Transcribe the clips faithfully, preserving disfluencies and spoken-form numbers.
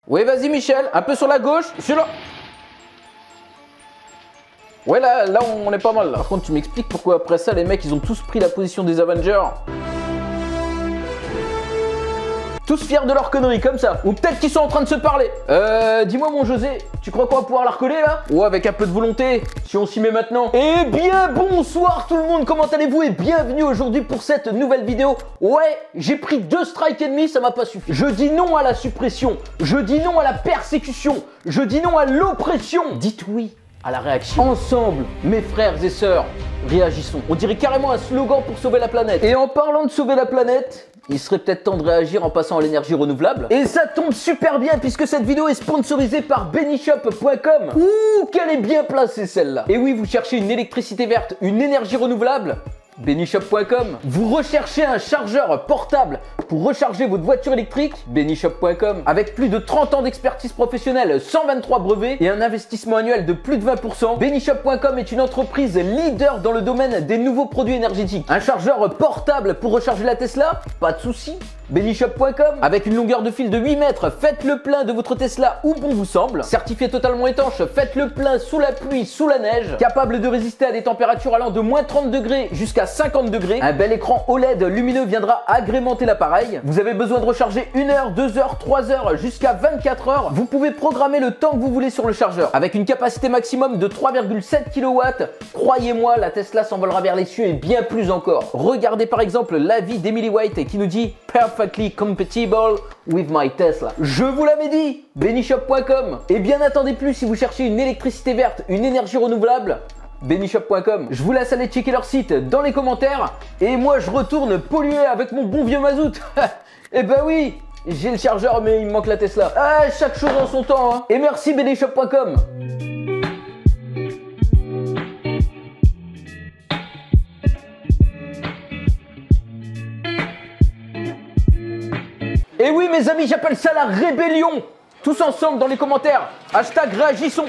Oui, vas-y Michel, un peu sur la gauche, sur la... Ouais, là, là on est pas mal là. Par contre, tu m'expliques pourquoi après ça, les mecs, ils ont tous pris la position des Avengers. Tous fiers de leur connerie comme ça. Ou peut-être qu'ils sont en train de se parler. Euh, dis-moi mon José, tu crois qu'on va pouvoir la recoller là? Ouais, avec un peu de volonté, si on s'y met maintenant. Eh bien, bonsoir tout le monde, comment allez-vous? Et bienvenue aujourd'hui pour cette nouvelle vidéo. Ouais, j'ai pris deux strikes ennemis, ça m'a pas suffi. Je dis non à la suppression, je dis non à la persécution, je dis non à l'oppression. Dites oui à la réaction. Ensemble, mes frères et sœurs, réagissons. On dirait carrément un slogan pour sauver la planète. Et en parlant de sauver la planète, il serait peut-être temps de réagir en passant à l'énergie renouvelable. Et ça tombe super bien puisque cette vidéo est sponsorisée par Benishop point com. Ouh, qu'elle est bien placée celle-là. Et oui, vous cherchez une électricité verte, une énergie renouvelable? Benishop point com. Vous recherchez un chargeur portable pour recharger votre voiture électrique? Benishop point com. Avec plus de trente ans d'expertise professionnelle, cent vingt-trois brevets et un investissement annuel de plus de vingt pour cent, Benishop point com est une entreprise leader dans le domaine des nouveaux produits énergétiques. Un chargeur portable pour recharger la Tesla? Pas de souci. Benishop point com. Avec une longueur de fil de huit mètres, faites le plein de votre Tesla où bon vous semble. Certifié totalement étanche, faites le plein sous la pluie, sous la neige. Capable de résister à des températures allant de moins trente degrés jusqu'à cinquante degrés. Un bel écran O L E D lumineux viendra agrémenter l'appareil. Vous avez besoin de recharger une heure, deux heures, trois heures, jusqu'à vingt-quatre heures. Vous pouvez programmer le temps que vous voulez sur le chargeur. Avec une capacité maximum de trois virgule sept kilowatts, croyez-moi, la Tesla s'envolera vers les cieux et bien plus encore. Regardez par exemple l'avis d'Emily White qui nous dit « Perfectly compatible with my Tesla ». Je vous l'avais dit, Benishop point com. Et bien n'attendez plus si vous cherchez une électricité verte, une énergie renouvelable. Benishop point com. Je vous laisse aller checker leur site dans les commentaires. Et moi je retourne polluer avec mon bon vieux mazout. Eh ben oui, j'ai le chargeur mais il me manque la Tesla. Ah, chaque chose en son temps hein. Et merci Benishop point com. Et oui mes amis, j'appelle ça la rébellion. Tous ensemble dans les commentaires. Hashtag réagissons.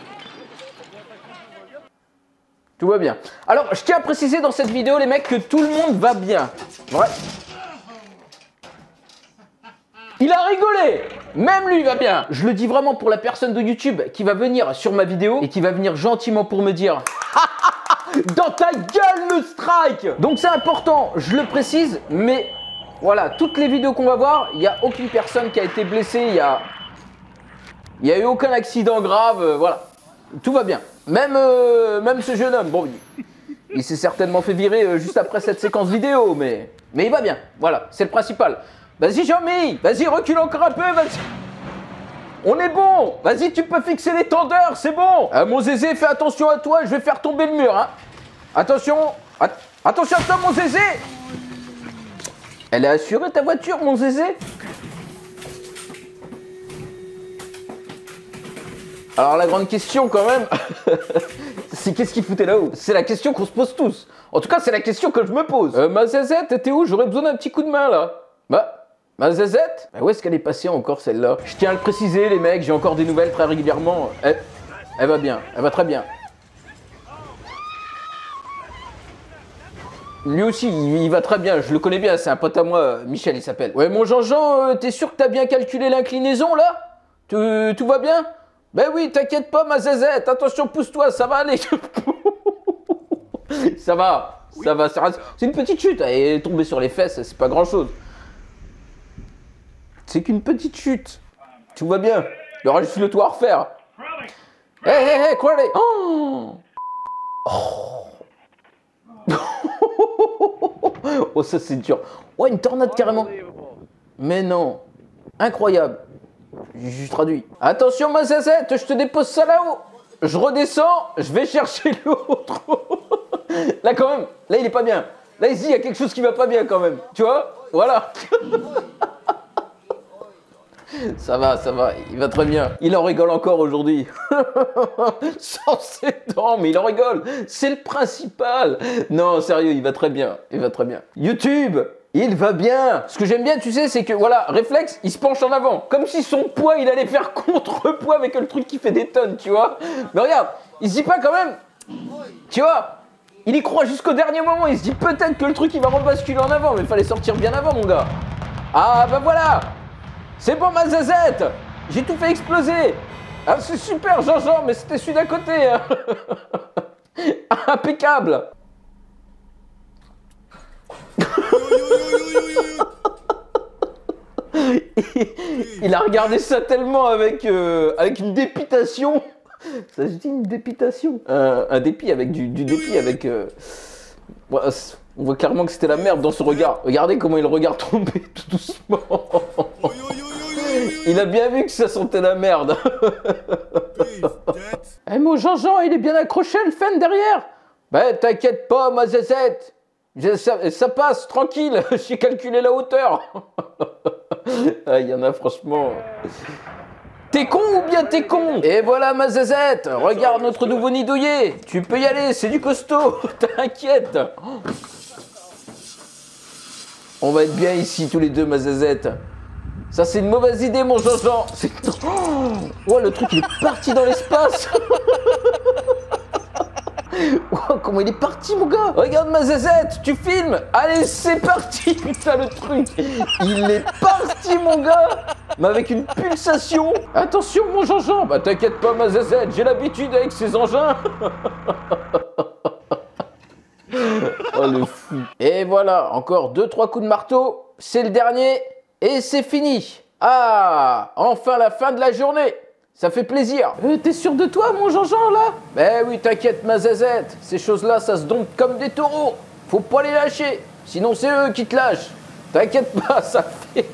Tout va bien. Alors, je tiens à préciser dans cette vidéo, les mecs, que tout le monde va bien. Ouais. Il a rigolé. Même lui va bien. Je le dis vraiment pour la personne de YouTube qui va venir sur ma vidéo et qui va venir gentiment pour me dire dans ta gueule le strike. Donc c'est important, je le précise, mais voilà, toutes les vidéos qu'on va voir, il n'y a aucune personne qui a été blessée, il n'y a... Il n'y a eu aucun accident grave, euh, voilà. Tout va bien. Même, euh, même ce jeune homme, bon, il, il s'est certainement fait virer euh, juste après cette séquence vidéo, mais, mais il va bien. Voilà, c'est le principal. Vas-y Jean-Mi, vas-y recule encore un peu, vas-y. On est bon. Vas-y, tu peux fixer les tendeurs, c'est bon. Euh, mon Zézé, fais attention à toi, je vais faire tomber le mur. Hein. Attention, at attention à toi mon Zézé. Elle est assurée ta voiture, mon Zézé? Alors la grande question quand même, c'est qu'est-ce qu'il foutait là-haut? C'est la question qu'on se pose tous. En tout cas, c'est la question que je me pose. Euh, ma Zézette, t'es où? J'aurais besoin d'un petit coup de main là. Bah, ma Zézette? Bah, où est-ce qu'elle est passée encore celle-là? Je tiens à le préciser les mecs, j'ai encore des nouvelles très régulièrement. Elle, elle va bien, elle va très bien. Lui aussi, il, il va très bien, je le connais bien, c'est un pote à moi, Michel il s'appelle. Ouais mon Jean-Jean, euh, t'es sûr que t'as bien calculé l'inclinaison là? Tout, tout va bien? Ben oui, t'inquiète pas ma Zézette, attention pousse-toi, ça va aller. Ça va, ça va, c'est une petite chute, elle est tombée sur les fesses, c'est pas grand chose. C'est qu'une petite chute, tout va bien, il y aura juste le toit à refaire. Hé hé hé, quoi les... Oh, oh. Oh ça c'est dur. Oh une tornade carrément. Mais non. Incroyable. Je traduis. Attention ma Zézette, je te dépose ça là-haut. Je redescends, je vais chercher l'autre. Là quand même, là il est pas bien. Là ici il y a quelque chose qui va pas bien quand même. Tu vois? Voilà. Ça va, ça va, il va très bien. Il en rigole encore aujourd'hui. Sans ses dents, mais il en rigole. C'est le principal. Non, sérieux, il va très bien. Il va très bien. YouTube, il va bien. Ce que j'aime bien, tu sais, c'est que, voilà, réflexe, il se penche en avant. Comme si son poids, il allait faire contrepoids avec le truc qui fait des tonnes, tu vois. Mais regarde, il se dit pas quand même, tu vois, il y croit jusqu'au dernier moment. Il se dit peut-être que le truc, il va rebasculer en avant. Mais il fallait sortir bien avant, mon gars. Ah, bah voilà. C'est bon ma Zézette. J'ai tout fait exploser. Ah, c'est super, Jean-Jean, mais c'était celui d'à côté. Hein. Impeccable. Il a regardé ça tellement avec, euh, avec une dépitation. Ça se dit une dépitation. Un, un dépit avec du, du dépit avec... Euh... Ouais, on voit clairement que c'était la merde dans ce regard. Regardez comment il regarde tomber tout doucement. Il a bien vu que ça sentait la merde. Eh mon Jean-Jean, il est bien accroché le fan derrière. Ben t'inquiète pas ma zézette. Ça, ça passe, tranquille, j'ai calculé la hauteur. Ah, il y en a franchement... T'es con ou bien t'es con? Et voilà ma zézette, regarde notre nouveau nid douillet. Tu peux y aller, c'est du costaud, t'inquiète. On va être bien ici tous les deux ma zézette. Ça c'est une mauvaise idée mon Jean-Jean. Oh, le truc il est parti dans l'espace. Wow, comment il est parti mon gars. Regarde ma zézette, tu filmes. Allez c'est parti. Putain le truc, il est parti mon gars. Mais avec une pulsation. Attention mon Jean-Jean. Bah t'inquiète pas ma zézette, j'ai l'habitude avec ces engins. Oh le fou. Et voilà, encore deux trois coups de marteau. C'est le dernier et c'est fini. Ah, enfin la fin de la journée. Ça fait plaisir. Euh, T'es sûr de toi, mon Jean-Jean, là? Ben oui, t'inquiète, ma zézette. Ces choses-là, ça se dompte comme des taureaux. Faut pas les lâcher. Sinon, c'est eux qui te lâchent. T'inquiète pas, ça fait...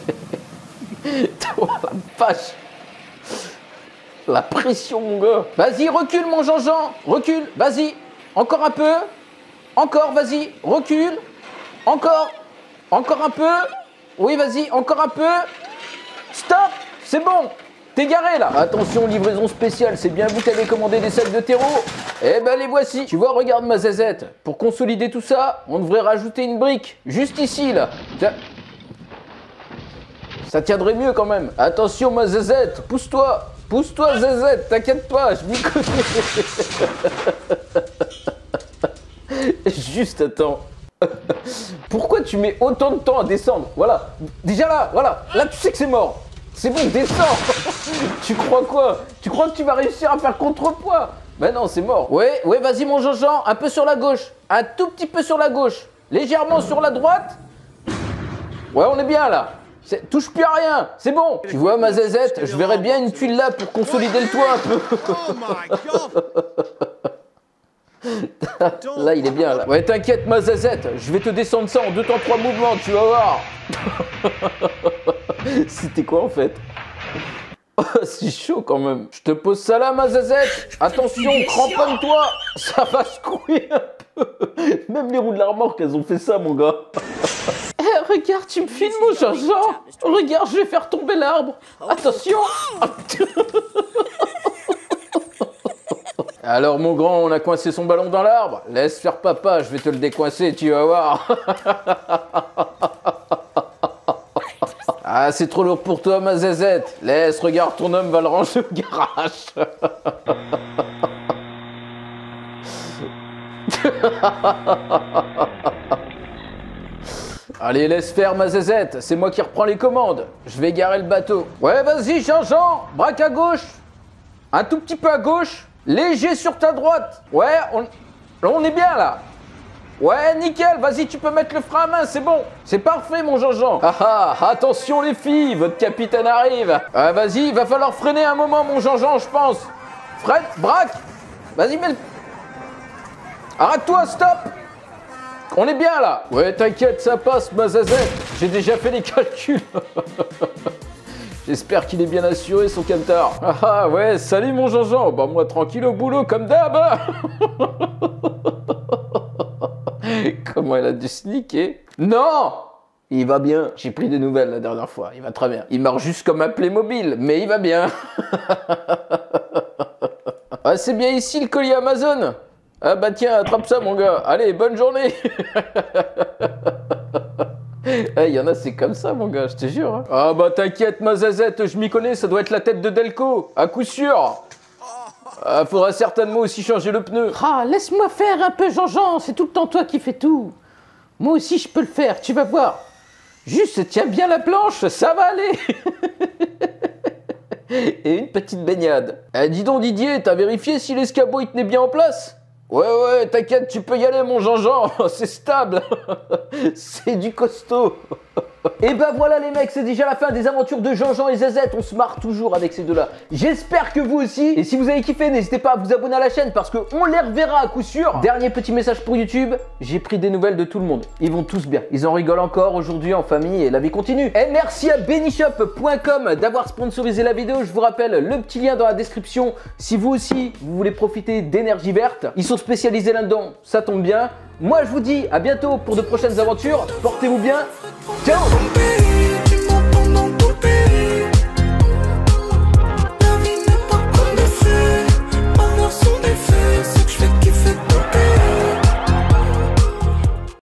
Oh, la vache. La pression, mon gars. Vas-y, recule, mon Jean-Jean. Recule, vas-y. Encore un peu. Encore, vas-y. Recule. Encore. Encore un peu. Oui, vas-y, encore un peu. Stop. C'est bon. T'es garé là. Attention, livraison spéciale, c'est bien vous qui avez commandé des sacs de terreau. Eh ben les voici. Tu vois, regarde ma zézette. Pour consolider tout ça, on devrait rajouter une brique. Juste ici là. Tiens. Ça tiendrait mieux quand même. Attention ma zézette, pousse-toi. Pousse-toi zézette, t'inquiète pas, je m'y connais. Juste attends. Pourquoi tu mets autant de temps à descendre? Voilà. Déjà là, voilà. Là tu sais que c'est mort. C'est bon, descends. Tu crois quoi? Tu crois que tu vas réussir à faire contrepoids? Ben non, c'est mort. Ouais, ouais, vas-y mon Jean-Jean, un peu sur la gauche. Un tout petit peu sur la gauche. Légèrement sur la droite. Ouais, on est bien là. Touche plus à rien, c'est bon. Tu vois ma zézette, je verrais bien une tuile là pour consolider le toit un peu. Là, il est bien là. Ouais, t'inquiète ma zézette, je vais te descendre ça en deux temps trois mouvements, tu vas voir. C'était quoi en fait? Oh, c'est chaud quand même. Je te pose ça là ma zézette. Attention, cramponne-toi. Ça va secouer un peu. Même les roues de la remorque, elles ont fait ça mon gars. Eh, hey, regarde, tu me filmes mon Jean-Jean. Regarde, je vais faire tomber l'arbre. Attention. Alors mon grand, on a coincé son ballon dans l'arbre. Laisse faire papa, je vais te le décoincer, tu vas voir. Ah, c'est trop lourd pour toi ma zézette. Laisse, regarde, ton homme va le ranger au garage. Allez, laisse faire ma zézette, c'est moi qui reprends les commandes. Je vais garer le bateau. Ouais, vas-y Jean-Jean, braque à gauche. Un tout petit peu à gauche. Léger sur ta droite. Ouais, on, on est bien là. Ouais, nickel, vas-y, tu peux mettre le frein à main, c'est bon. C'est parfait, mon Jean-Jean. Ah ah, attention les filles, votre capitaine arrive. Ah, vas-y, il va falloir freiner un moment, mon Jean-Jean, je pense. Fred, braque. Vas-y, mets le... Arrête-toi, stop. On est bien, là. Ouais, t'inquiète, ça passe, ma zézette. J'ai déjà fait les calculs. J'espère qu'il est bien assuré, son camtar. Ah ah, ouais, salut, mon Jean-Jean. Bah, moi, tranquille au boulot, comme d'hab. Comment elle a dû sneaker. Non. Il va bien. J'ai pris des nouvelles la dernière fois. Il va très bien. Il marche juste comme un Playmobil, mais il va bien. Ah, c'est bien ici le colis Amazon. Ah bah tiens, attrape ça mon gars. Allez, bonne journée. Il hey, y en a, c'est comme ça mon gars, je te jure. Hein. Ah bah t'inquiète ma zézette, je m'y connais, ça doit être la tête de Delco. À coup sûr. Ah, faudra certainement aussi changer le pneu. Ah, laisse-moi faire un peu, Jean-Jean. C'est tout le temps toi qui fais tout. Moi aussi, je peux le faire, tu vas voir. Juste, tiens bien la planche, ça va aller. Et une petite baignade. Eh, dis donc Didier, t'as vérifié si l'escabeau il tenait bien en place? Ouais, ouais, t'inquiète, tu peux y aller, mon Jean-Jean, c'est stable. C'est du costaud. Et bah voilà les mecs, c'est déjà la fin des aventures de Jean-Jean et Zazette. On se marre toujours avec ces deux-là. J'espère que vous aussi. Et si vous avez kiffé, n'hésitez pas à vous abonner à la chaîne parce qu'on les reverra à coup sûr. Dernier petit message pour YouTube, j'ai pris des nouvelles de tout le monde. Ils vont tous bien. Ils en rigolent encore aujourd'hui en famille et la vie continue. Et merci à benishop point com d'avoir sponsorisé la vidéo. Je vous rappelle le petit lien dans la description. Si vous aussi, vous voulez profiter d'énergie verte, ils sont spécialisés là-dedans. Ça tombe bien. Moi, je vous dis à bientôt pour de prochaines aventures. Portez-vous bien. Ciao!